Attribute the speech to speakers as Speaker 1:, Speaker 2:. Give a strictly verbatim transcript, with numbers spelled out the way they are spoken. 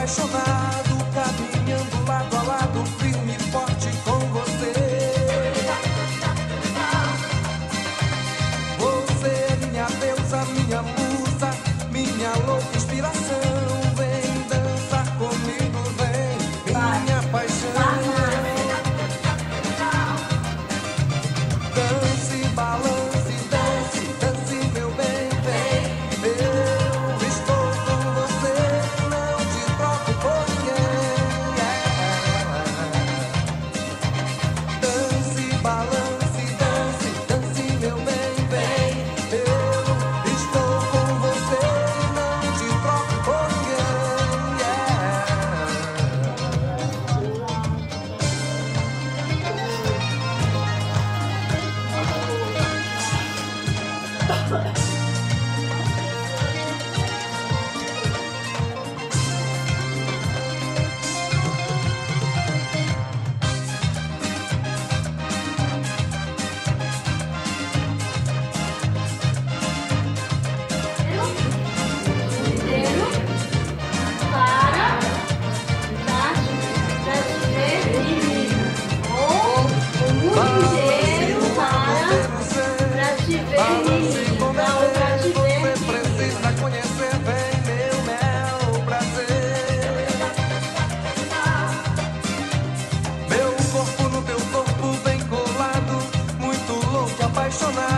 Speaker 1: apaixonado, caminhando lado a lado, firme e forte com você. Você é minha deusa, minha musa, minha louca inspiração. Vem dançar comigo, vem, minha paixão. Dance, balance, dance, dance, meu bem, vem. Eu estou com você, não te troco por ninguém. Dance, balance, dance, dance, meu bem, vem. Eu estou com você, não te troco por ninguém. Você precisa conhecer bem meu mel prazer. Meu corpo no teu corpo bem colado, muito louco, apaixonado.